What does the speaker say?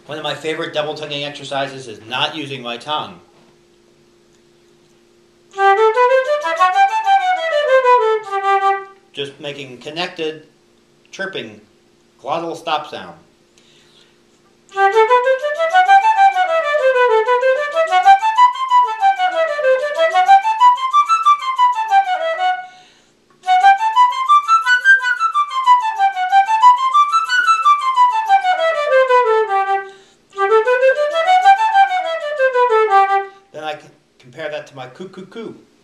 One of my favorite double tonguing exercises is not using my tongue. Just making connected, chirping, glottal stop sound. Then I compare that to my coo coo coo.